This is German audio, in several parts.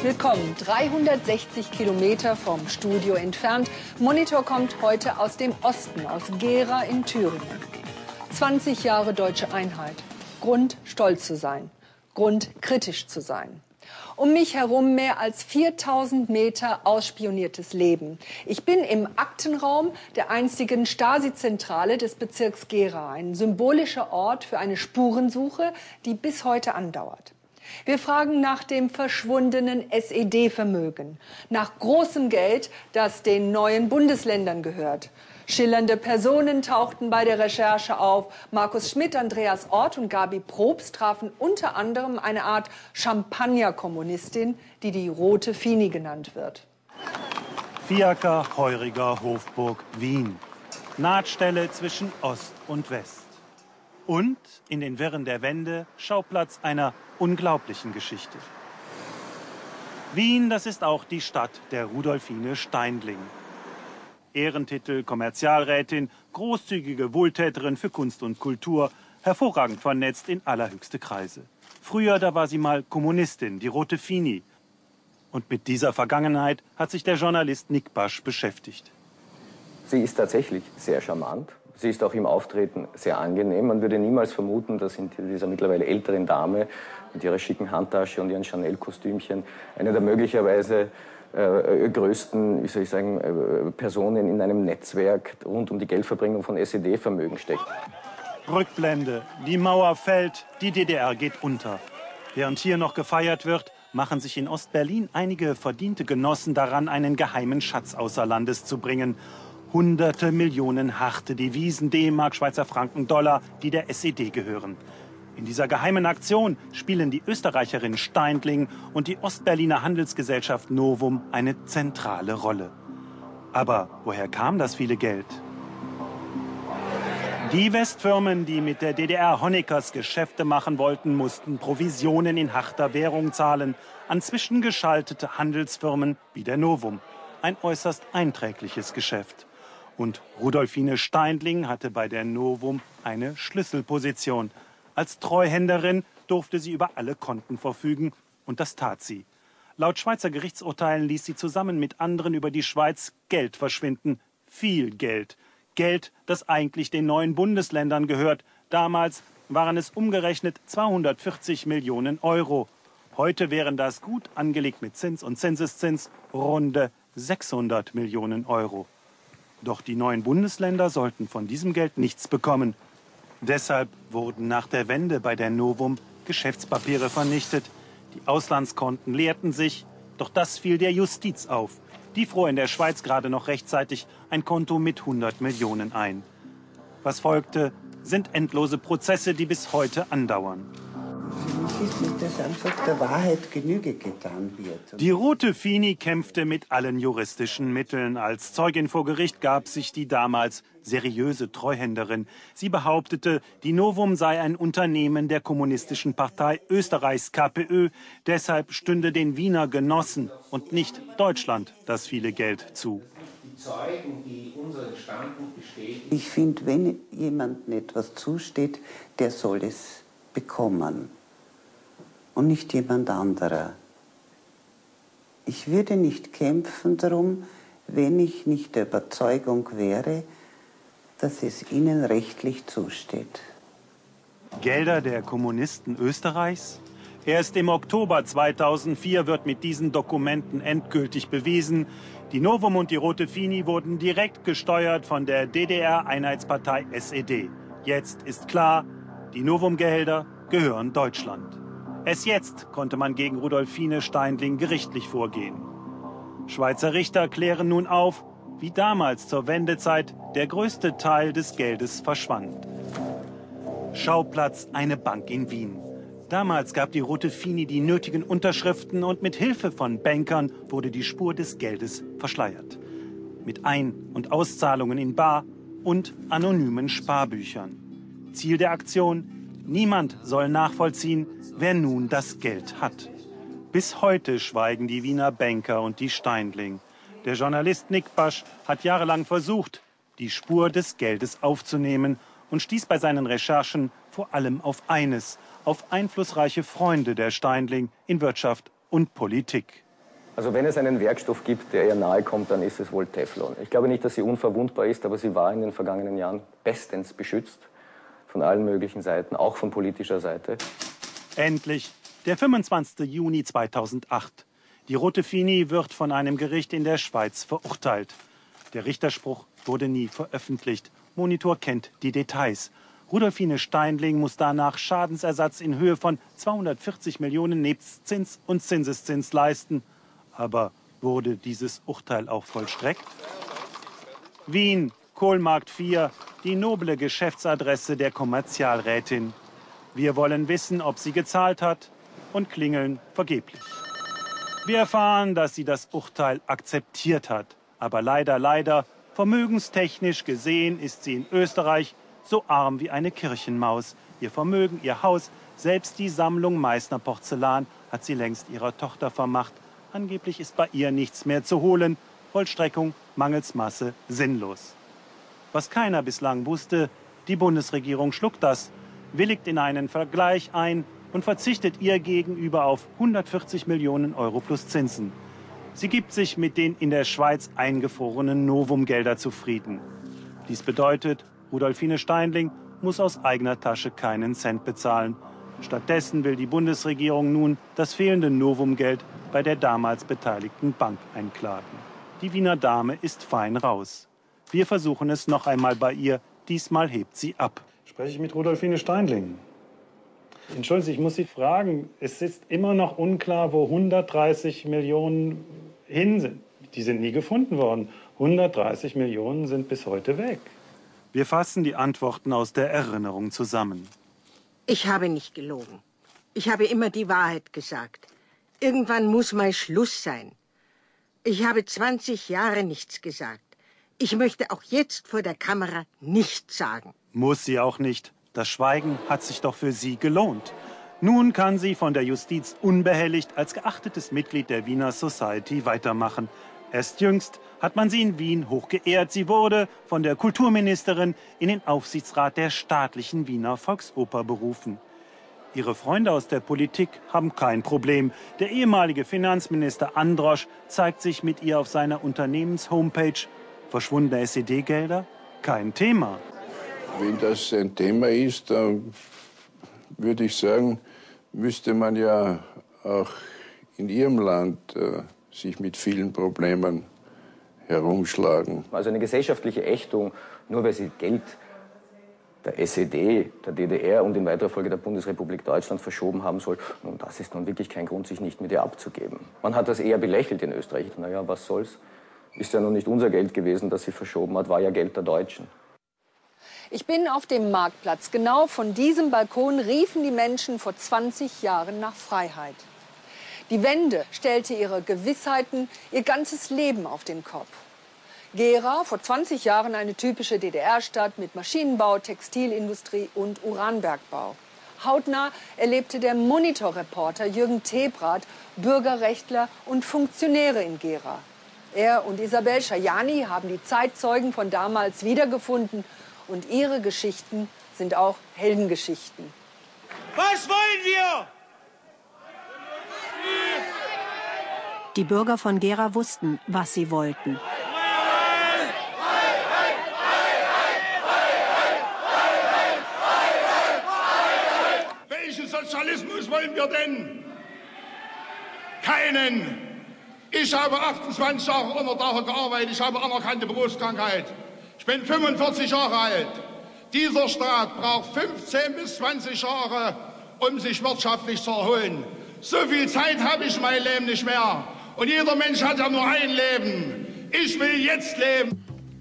willkommen. 360 Kilometer vom Studio entfernt. Monitor kommt heute aus dem Osten, aus Gera in Thüringen. 20 Jahre deutsche Einheit. Grund, stolz zu sein. Grund, kritisch zu sein. Um mich herum mehr als 4000 Meter ausspioniertes Leben. Ich bin im Aktenraum der einstigen Stasi-Zentrale des Bezirks Gera. Ein symbolischer Ort für eine Spurensuche, die bis heute andauert. Wir fragen nach dem verschwundenen SED-Vermögen, nach großem Geld, das den neuen Bundesländern gehört. Schillernde Personen tauchten bei der Recherche auf. Markus Schmidt, Andreas Orth und Gabi Probst trafen unter anderem eine Art Champagner-Kommunistin, die die Rote Fini genannt wird. Fiaker, Heuriger, Hofburg, Wien. Nahtstelle zwischen Ost und West. Und in den Wirren der Wende Schauplatz einer unglaublichen Geschichte. Wien, das ist auch die Stadt der Rudolfine Steindling. Ehrentitel, Kommerzialrätin, großzügige Wohltäterin für Kunst und Kultur, hervorragend vernetzt in allerhöchste Kreise. Früher, da war sie mal Kommunistin, die Rote Fini. Und mit dieser Vergangenheit hat sich der Journalist Nick Basch beschäftigt. Sie ist tatsächlich sehr charmant. Sie ist auch im Auftreten sehr angenehm. Man würde niemals vermuten, dass in dieser mittlerweile älteren Dame mit ihrer schicken Handtasche und ihren Chanel-Kostümchen eine der möglicherweise größten, wie soll ich sagen, Personen in einem Netzwerk rund um die Geldverbringung von SED-Vermögen steckt. Rückblende. Die Mauer fällt, die DDR geht unter. Während hier noch gefeiert wird, machen sich in Ostberlin einige verdiente Genossen daran, einen geheimen Schatz außer Landes zu bringen. Hunderte Millionen harte Devisen, D-Mark, Schweizer Franken, Dollar, die der SED gehören. In dieser geheimen Aktion spielen die Österreicherin Steindling und die Ostberliner Handelsgesellschaft Novum eine zentrale Rolle. Aber woher kam das viele Geld? Die Westfirmen, die mit der DDR Honeckers Geschäfte machen wollten, mussten Provisionen in harter Währung zahlen an zwischengeschaltete Handelsfirmen wie der Novum. Ein äußerst einträgliches Geschäft. Und Rudolfine Steindling hatte bei der Novum eine Schlüsselposition. Als Treuhänderin durfte sie über alle Konten verfügen, und das tat sie. Laut Schweizer Gerichtsurteilen ließ sie zusammen mit anderen über die Schweiz Geld verschwinden. Viel Geld. Geld, das eigentlich den neuen Bundesländern gehört. Damals waren es umgerechnet 240 Millionen Euro. Heute wären das gut angelegt mit Zins und Zinseszins runde 600 Millionen Euro. Doch die neuen Bundesländer sollten von diesem Geld nichts bekommen. Deshalb wurden nach der Wende bei der Novum Geschäftspapiere vernichtet. Die Auslandskonten leerten sich. Doch das fiel der Justiz auf. Die fuhr in der Schweiz gerade noch rechtzeitig ein Konto mit 100 Millionen ein. Was folgte, sind endlose Prozesse, die bis heute andauern. Für mich ist nicht, dass einfach der Wahrheit Genüge getan wird. Die Rote Fini kämpfte mit allen juristischen Mitteln. Als Zeugin vor Gericht gab sich die damals seriöse Treuhänderin. Sie behauptete, die Novum sei ein Unternehmen der Kommunistischen Partei Österreichs, KPÖ. Deshalb stünde den Wiener Genossen und nicht Deutschland das viele Geld zu. Die Zeugen, die unseren Standpunkt bestätigen. Ich finde, wenn jemandem etwas zusteht, der soll es bekommen. Und nicht jemand anderer. Ich würde nicht kämpfen darum, wenn ich nicht der Überzeugung wäre, dass es ihnen rechtlich zusteht. Gelder der Kommunisten Österreichs? Erst im Oktober 2004 wird mit diesen Dokumenten endgültig bewiesen, die Novum und die Rote Fini wurden direkt gesteuert von der DDR-Einheitspartei SED. Jetzt ist klar, die Novum-Gelder gehören Deutschland. Erst jetzt konnte man gegen Rudolfine Steindling gerichtlich vorgehen. Schweizer Richter klären nun auf, wie damals zur Wendezeit der größte Teil des Geldes verschwand. Schauplatz eine Bank in Wien. Damals gab die Rote Fini die nötigen Unterschriften und mit Hilfe von Bankern wurde die Spur des Geldes verschleiert. Mit Ein- und Auszahlungen in bar und anonymen Sparbüchern. Ziel der Aktion: niemand soll nachvollziehen, wer nun das Geld hat. Bis heute schweigen die Wiener Banker und die Steindling. Der Journalist Nick Basch hat jahrelang versucht, die Spur des Geldes aufzunehmen und stieß bei seinen Recherchen vor allem auf eines: auf einflussreiche Freunde der Steindling in Wirtschaft und Politik. Also wenn es einen Werkstoff gibt, der ihr nahe kommt, dann ist es wohl Teflon. Ich glaube nicht, dass sie unverwundbar ist, aber sie war in den vergangenen Jahren bestens beschützt. Von allen möglichen Seiten, auch von politischer Seite. Endlich, der 25. Juni 2008. Die Rote Fini wird von einem Gericht in der Schweiz verurteilt. Der Richterspruch wurde nie veröffentlicht. Monitor kennt die Details. Rudolfine Steindling muss danach Schadensersatz in Höhe von 240 Millionen nebst Zins und Zinseszins leisten. Aber wurde dieses Urteil auch vollstreckt? Wien, Kohlmarkt 4, die noble Geschäftsadresse der Kommerzialrätin. Wir wollen wissen, ob sie gezahlt hat, und klingeln vergeblich. Wir erfahren, dass sie das Urteil akzeptiert hat. Aber leider, vermögenstechnisch gesehen ist sie in Österreich so arm wie eine Kirchenmaus. Ihr Vermögen, ihr Haus, selbst die Sammlung Meißner Porzellan hat sie längst ihrer Tochter vermacht. Angeblich ist bei ihr nichts mehr zu holen. Vollstreckung mangels Masse sinnlos. Was keiner bislang wusste, die Bundesregierung schluckt das, willigt in einen Vergleich ein und verzichtet ihr gegenüber auf 140 Millionen Euro plus Zinsen. Sie gibt sich mit den in der Schweiz eingefrorenen Novum-Gelder zufrieden. Dies bedeutet, Rudolfine Steindling muss aus eigener Tasche keinen Cent bezahlen. Stattdessen will die Bundesregierung nun das fehlende Novum-Geld bei der damals beteiligten Bank einklagen. Die Wiener Dame ist fein raus. Wir versuchen es noch einmal bei ihr. Diesmal hebt sie ab. Spreche ich mit Rudolfine Steindling? Entschuldigen Sie, ich muss Sie fragen, es ist immer noch unklar, wo 130 Millionen hin sind. Die sind nie gefunden worden. 130 Millionen sind bis heute weg. Wir fassen die Antworten aus der Erinnerung zusammen. Ich habe nicht gelogen. Ich habe immer die Wahrheit gesagt. Irgendwann muss mal Schluss sein. Ich habe 20 Jahre nichts gesagt. Ich möchte auch jetzt vor der Kamera nichts sagen. Muss sie auch nicht. Das Schweigen hat sich doch für sie gelohnt. Nun kann sie von der Justiz unbehelligt als geachtetes Mitglied der Wiener Society weitermachen. Erst jüngst hat man sie in Wien hoch geehrt. Sie wurde von der Kulturministerin in den Aufsichtsrat der staatlichen Wiener Volksoper berufen. Ihre Freunde aus der Politik haben kein Problem. Der ehemalige Finanzminister Androsch zeigt sich mit ihr auf seiner Unternehmenshomepage. Verschwundene SED-Gelder? Kein Thema. Wenn das ein Thema ist, dann würde ich sagen, müsste man ja auch in Ihrem Land sich mit vielen Problemen herumschlagen. Also eine gesellschaftliche Ächtung, nur weil sie Geld der SED, der DDR und in weiterer Folge der Bundesrepublik Deutschland verschoben haben soll, nun, das ist nun wirklich kein Grund, sich nicht mit ihr abzugeben. Man hat das eher belächelt in Österreich. Naja, was soll's? Ist ja nun nicht unser Geld gewesen, das sie verschoben hat, war ja Geld der Deutschen. Ich bin auf dem Marktplatz. Genau von diesem Balkon riefen die Menschen vor 20 Jahren nach Freiheit. Die Wende stellte ihre Gewissheiten, ihr ganzes Leben auf den Kopf. Gera, vor 20 Jahren eine typische DDR-Stadt mit Maschinenbau, Textilindustrie und Uranbergbau. Hautnah erlebte der Monitor-Reporter Jürgen Tebrath Bürgerrechtler und Funktionäre in Gera. Er und Isabel Schajani haben die Zeitzeugen von damals wiedergefunden. Und ihre Geschichten sind auch Heldengeschichten. Was wollen wir? Die Bürger von Gera wussten, was sie wollten. Welchen Sozialismus wollen wir denn? Keinen. Ich habe 28 Jahre unter Dach gearbeitet. Ich habe anerkannte Berufskrankheit. Ich bin 45 Jahre alt. Dieser Staat braucht 15 bis 20 Jahre, um sich wirtschaftlich zu erholen. So viel Zeit habe ich mein Leben nicht mehr. Und jeder Mensch hat ja nur ein Leben. Ich will jetzt leben.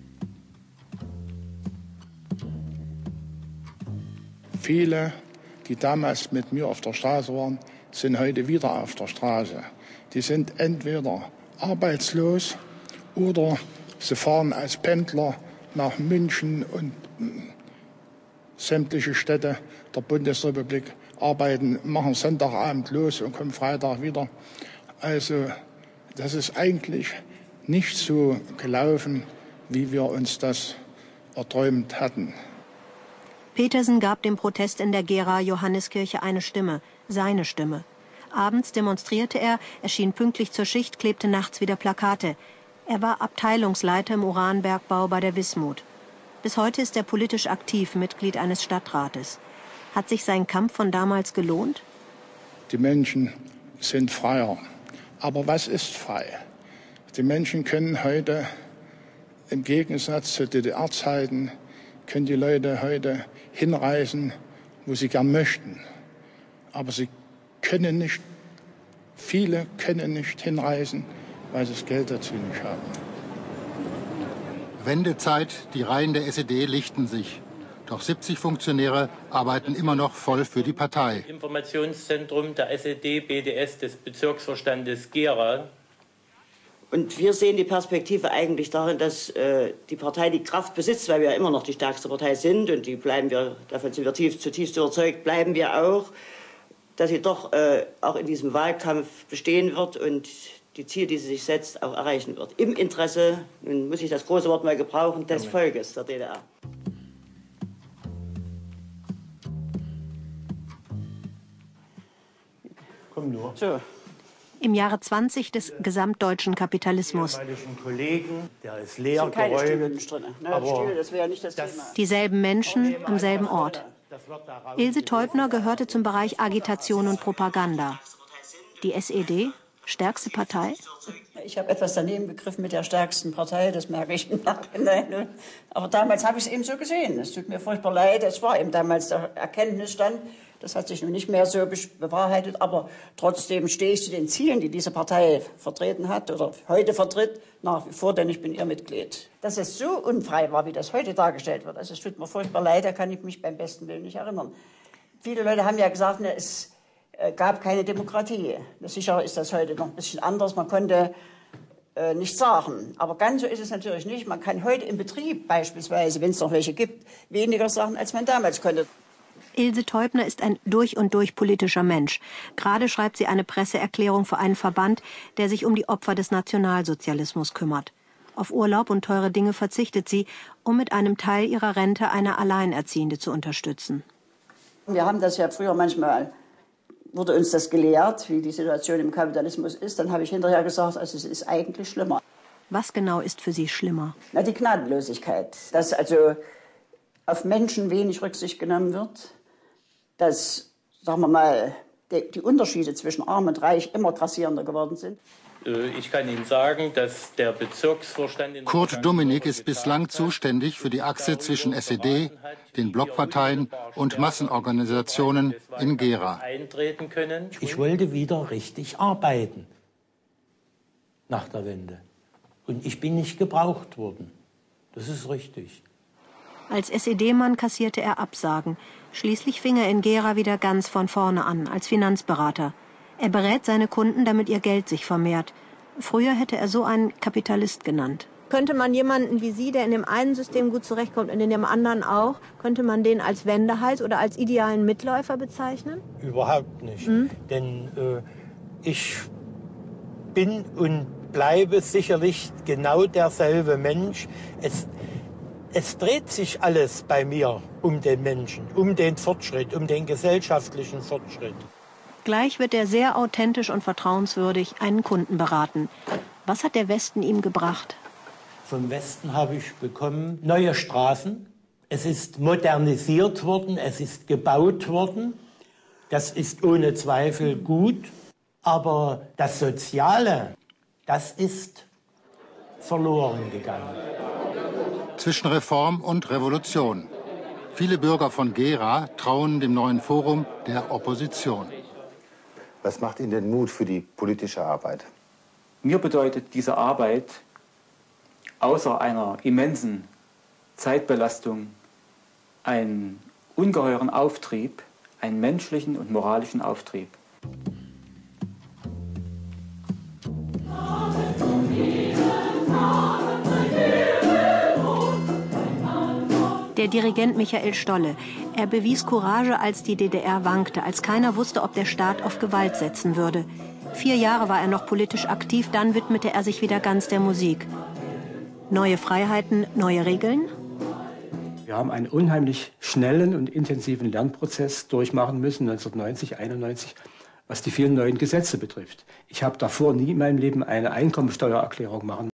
Viele, die damals mit mir auf der Straße waren, sind heute wieder auf der Straße. Die sind entweder arbeitslos oder sie fahren als Pendler nach München und sämtliche Städte der Bundesrepublik, arbeiten, machen Sonntagabend los und kommen Freitag wieder. Also das ist eigentlich nicht so gelaufen, wie wir uns das erträumt hatten. Petersen gab dem Protest in der Gera Johanneskirche eine Stimme, seine Stimme. Abends demonstrierte er, erschien pünktlich zur Schicht, klebte nachts wieder Plakate. Er war Abteilungsleiter im Uranbergbau bei der Wismut. Bis heute ist er politisch aktiv, Mitglied eines Stadtrates. Hat sich sein Kampf von damals gelohnt? Die Menschen sind freier. Aber was ist frei? Die Menschen können heute, im Gegensatz zu DDR-Zeiten, können die Leute heute hinreisen, wo sie gern möchten. Aber sie können nicht, viele können nicht hinreisen, weil sie das Geld dazu nicht haben. Wendezeit, die Reihen der SED lichten sich. Doch 70 Funktionäre arbeiten immer noch voll für die Partei. Informationszentrum der SED-BDS des Bezirksvorstandes Gera. Und wir sehen die Perspektive eigentlich darin, dass die Partei die Kraft besitzt, weil wir ja immer noch die stärkste Partei sind und davon sind wir zutiefst überzeugt, bleiben wir auch, dass sie doch auch in diesem Wahlkampf bestehen wird und die Ziele, die sie sich setzt, auch erreichen wird. Im Interesse, nun muss ich das große Wort mal gebrauchen, des Volkes der DDR. Komm nur. So. Im Jahre 20 des gesamtdeutschen Kapitalismus. Kollegen, der ist leer sind keine geräumt. Stühle drin. Ne, Stühle, das wäre nicht das Thema. Dieselben Menschen am selben Ort. Ilse Teubner gehörte zum Bereich Agitation und Propaganda. Die SED, stärkste Partei? Ich habe etwas daneben gegriffen mit der stärksten Partei, das merke ich im Nachhinein. Aber damals habe ich es eben so gesehen. Es tut mir furchtbar leid, es war eben damals der Erkenntnisstand. Das hat sich nun nicht mehr so bewahrheitet, aber trotzdem stehe ich zu den Zielen, die diese Partei vertreten hat oder heute vertritt, nach wie vor, denn ich bin ihr Mitglied. Dass es so unfrei war, wie das heute dargestellt wird, also es tut mir furchtbar leid, da kann ich mich beim besten Willen nicht erinnern. Viele Leute haben ja gesagt, ne, es gab keine Demokratie. Sicher ist das heute noch ein bisschen anders, man konnte nichts sagen. Aber ganz so ist es natürlich nicht. Man kann heute im Betrieb beispielsweise, wenn es noch welche gibt, weniger sagen, als man damals konnte. Ilse Teubner ist ein durch und durch politischer Mensch. Gerade schreibt sie eine Presseerklärung für einen Verband, der sich um die Opfer des Nationalsozialismus kümmert. Auf Urlaub und teure Dinge verzichtet sie, um mit einem Teil ihrer Rente eine Alleinerziehende zu unterstützen. Wir haben das ja früher manchmal, wurde uns das gelehrt, wie die Situation im Kapitalismus ist. Dann habe ich hinterher gesagt, also es ist eigentlich schlimmer. Was genau ist für Sie schlimmer? Na, die Gnadenlosigkeit. Dass also auf Menschen wenig Rücksicht genommen wird. Dass, sagen wir mal, die Unterschiede zwischen Arm und Reich immer grassierender geworden sind. Ich kann Ihnen sagen, dass der Bezirksvorstand... Kurt Dominik ist bislang zuständig für die Achse zwischen SED, den Blockparteien und Massenorganisationen in Gera. Ich wollte wieder richtig arbeiten nach der Wende. Und ich bin nicht gebraucht worden. Das ist richtig. Als SED-Mann kassierte er Absagen. Schließlich fing er in Gera wieder ganz von vorne an, als Finanzberater. Er berät seine Kunden, damit ihr Geld sich vermehrt. Früher hätte er so einen Kapitalist genannt. Könnte man jemanden wie Sie, der in dem einen System gut zurechtkommt und in dem anderen auch, könnte man den als Wendehals oder als idealen Mitläufer bezeichnen? Überhaupt nicht. Denn ich bin und bleibe sicherlich genau derselbe Mensch. Es dreht sich alles bei mir um den Menschen, um den Fortschritt, um den gesellschaftlichen Fortschritt. Gleich wird er sehr authentisch und vertrauenswürdig einen Kunden beraten. Was hat der Westen ihm gebracht? Vom Westen habe ich bekommen neue Straßen. Es ist modernisiert worden, es ist gebaut worden. Das ist ohne Zweifel gut. Aber das Soziale, das ist verloren gegangen. Zwischen Reform und Revolution. Viele Bürger von Gera trauen dem neuen Forum der Opposition. Was macht Ihnen denn Mut für die politische Arbeit? Mir bedeutet diese Arbeit außer einer immensen Zeitbelastung einen ungeheuren Auftrieb, einen menschlichen und moralischen Auftrieb. Der Dirigent Michael Stolle. Er bewies Courage, als die DDR wankte, als keiner wusste, ob der Staat auf Gewalt setzen würde. 4 Jahre war er noch politisch aktiv, dann widmete er sich wieder ganz der Musik. Neue Freiheiten, neue Regeln? Wir haben einen unheimlich schnellen und intensiven Lernprozess durchmachen müssen, 1990, 91, was die vielen neuen Gesetze betrifft. Ich habe davor nie in meinem Leben eine Einkommensteuererklärung machen